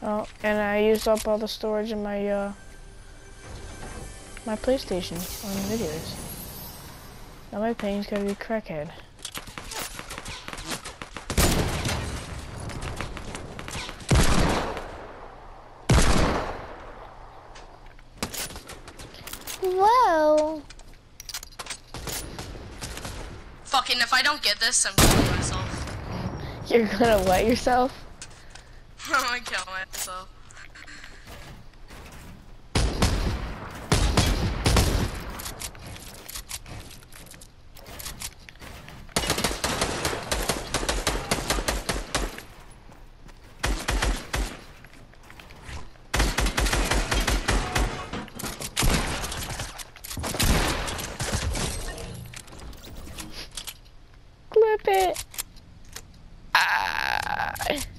Oh, and I used up all the storage in my my PlayStation on videos. Now my pain's gotta be crackhead. Whoa! Fucking, if I don't get this, I'm killing myself. You're gonna wet yourself? I'm gonna kill myself. Clip it! Ah.